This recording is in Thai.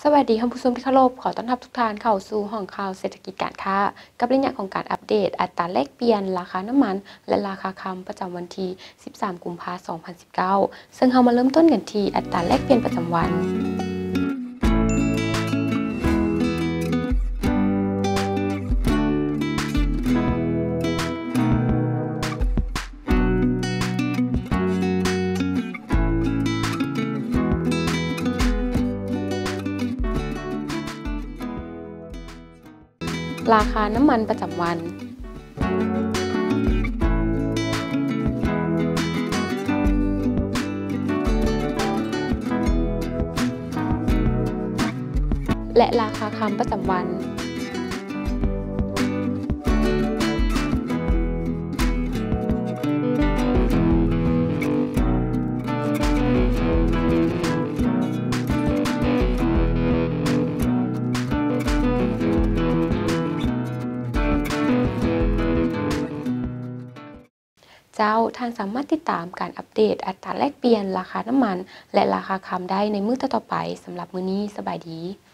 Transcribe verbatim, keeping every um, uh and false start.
สวัสดีท่านผู้ชมที่เคารพขอต้อนรับทุกท่านเข้าสู่ห้องข่าวเศรษฐกิจการค้ากับเรื่องของการอัปเดตอัตราแลกเปลี่ยนราคาน้ำมันและราคาคำประจำวันที่สิบสามกุมภาพันธ์สองพันสิบเก้าซึ่งเรามาเริ่มต้นกันที่อัตราแลกเปลี่ยนประจำวันราคาน้ำมันประจำวันและราคาคำประจำวันเจ้าท่านสามารถติดตามการอัปเดตอัตราแลกเปลี่ยนราคาน้ำมันและราคาคำได้ในมื้อต่อๆไปสำหรับมื้อนี้สบายดี